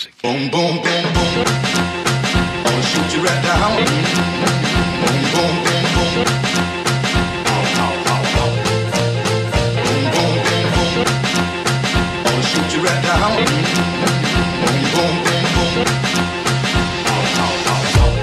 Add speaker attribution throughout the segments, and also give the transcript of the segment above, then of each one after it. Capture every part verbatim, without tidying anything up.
Speaker 1: music. Boom, boom, boom, boom. I'll shoot you right down. Boom, boom, boom, boom. Ow, ow, ow, ow. Boom, boom, boom, boom. I'll shoot you right down. Boom, boom, boom, boom. Ow, ow, ow, ow.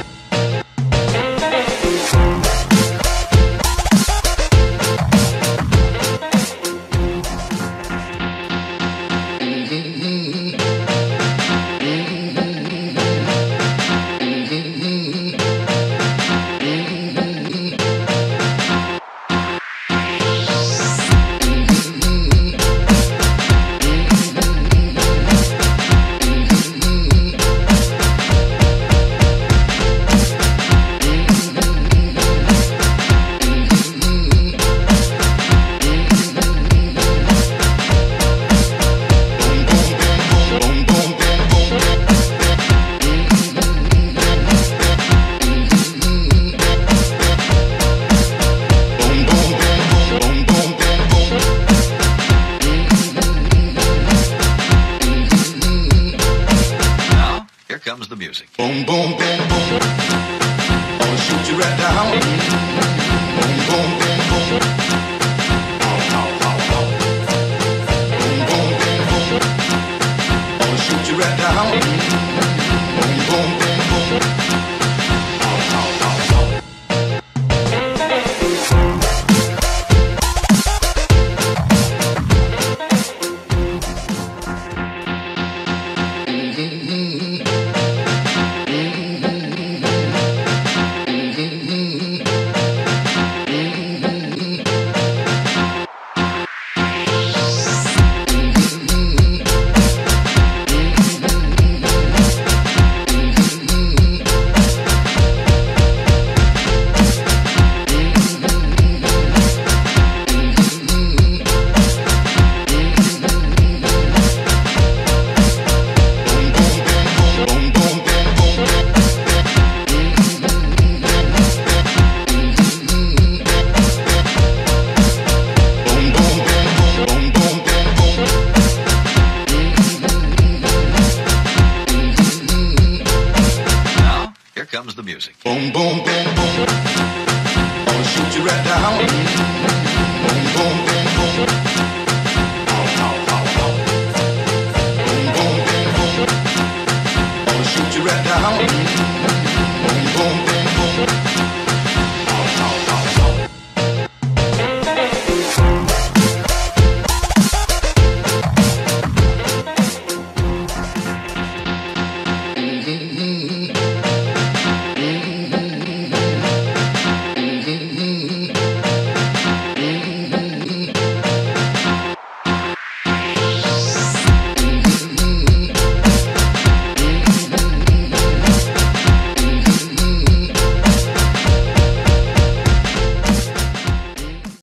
Speaker 1: Comes the music. Boom, boom, boom, boom. I'll shoot you right down. Boom, boom, boom, boom. Ow, ow, ow, ow. Boom, boom, boom, boom. I'll shoot you right down. Boom, boom, boom, boom. Ow, ow, ow, ow. Comes the music. Boom, boom, boom, boom. I'll shoot you right down.